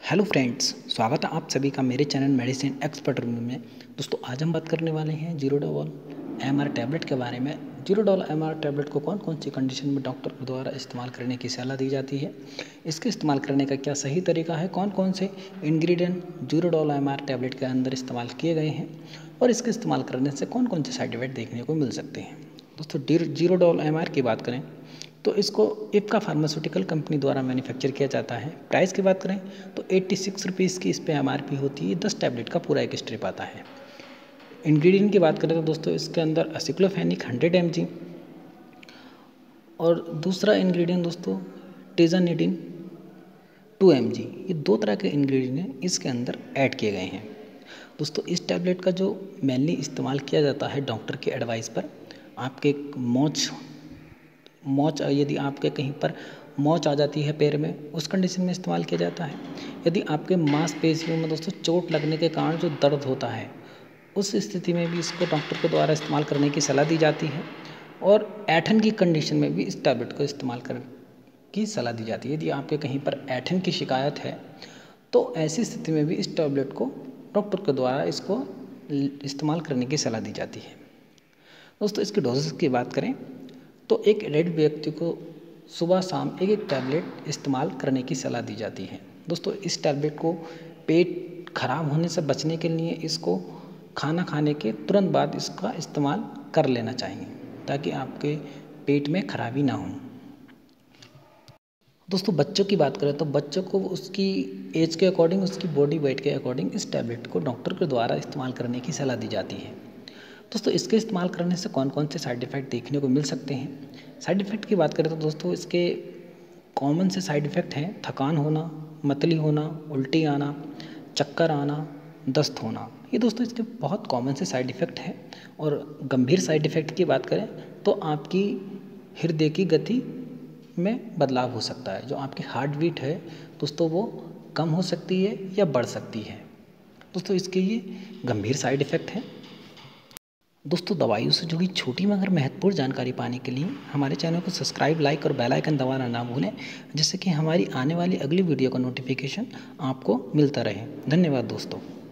Hello friends, स्वागत है आप सभी का मेरे चैनल मेडिसिन एक्सपर्ट रिव्यू में। दोस्तों आज हम बात करने वाले हैं ज़ीरोडोल एमआर टैबलेट के बारे में। ज़ीरोडोल एमआर टैबलेट को कौन कौन सी कंडीशन में डॉक्टर के द्वारा इस्तेमाल करने की सलाह दी जाती है, इसके इस्तेमाल करने का क्या सही तरीका है, कौन कौन से इंग्रेडिएंट ज़ीरोडोल एमआर टैबलेट के अंदर इस्तेमाल किए गए हैं और इसके इस्तेमाल करने से कौन कौन से साइड इफेक्ट देखने को मिल सकते हैं। दोस्तों ज़ीरोडोल एमआर की बात करें तो इसको इफ़का फार्मास्यूटिकल कंपनी द्वारा मैन्युफैक्चर किया जाता है। प्राइस की बात करें तो 86 रुपीज़ की इस पर MRP होती है। 10 टैबलेट का पूरा एक स्ट्रिप आता है। इंग्रेडिएंट की बात करें तो दोस्तों इसके अंदर एसिक्लोफेनिक 100 mg और दूसरा इंग्रेडिएंट दोस्तों टेजानिडिन 2 mg, ये दो तरह के इंग्रेडिएंट इसके अंदर ऐड किए गए हैं। दोस्तों इस टैबलेट का जो मेनली इस्तेमाल किया जाता है डॉक्टर के एडवाइस पर, आपके मोच यदि आपके कहीं पर मोच आ जाती है पैर में, उस कंडीशन में इस्तेमाल किया जाता है। यदि आपके मांसपेशियों में दोस्तों चोट लगने के कारण जो दर्द होता है, उस स्थिति में भी इसको डॉक्टर के द्वारा इस्तेमाल करने की सलाह दी जाती है। और ऐठन की कंडीशन में भी इस टैबलेट को इस्तेमाल करने की सलाह दी जाती है। यदि आपके कहीं पर ऐठन की शिकायत है तो ऐसी स्थिति में भी इस टैबलेट को डॉक्टर के द्वारा इसको इस्तेमाल करने की सलाह दी जाती है। दोस्तों इसकी डोजेस की बात करें तो एक रेड व्यक्ति को सुबह शाम एक एक टैबलेट इस्तेमाल करने की सलाह दी जाती है। दोस्तों इस टैबलेट को पेट खराब होने से बचने के लिए इसको खाना खाने के तुरंत बाद इसका इस्तेमाल कर लेना चाहिए, ताकि आपके पेट में खराबी ना हो। दोस्तों बच्चों की बात करें तो बच्चों को उसकी एज के अकॉर्डिंग, उसकी बॉडी वेट के अकॉर्डिंग इस टैबलेट को डॉक्टर के द्वारा इस्तेमाल करने की सलाह दी जाती है। दोस्तों इसके इस्तेमाल करने से कौन कौन से साइड इफ़ेक्ट देखने को मिल सकते हैं। साइड इफ़ेक्ट की बात करें तो दोस्तों इसके कॉमन से साइड इफ़ेक्ट हैं थकान होना, मतली होना, उल्टी आना, चक्कर आना, दस्त होना। ये दोस्तों इसके बहुत कॉमन से साइड इफ़ेक्ट हैं। और गंभीर साइड इफ़ेक्ट की बात करें तो आपकी हृदय की गति में बदलाव हो सकता है। जो आपकी हार्ट बीट है दोस्तों वो कम हो सकती है या बढ़ सकती है। दोस्तों इसके ये गंभीर साइड इफ़ेक्ट हैं। दोस्तों दवाइयों से जुड़ी छोटी मगर महत्वपूर्ण जानकारी पाने के लिए हमारे चैनल को सब्सक्राइब, लाइक और बेल आइकन दबाना ना भूलें, जिससे कि हमारी आने वाली अगली वीडियो का नोटिफिकेशन आपको मिलता रहे। धन्यवाद दोस्तों।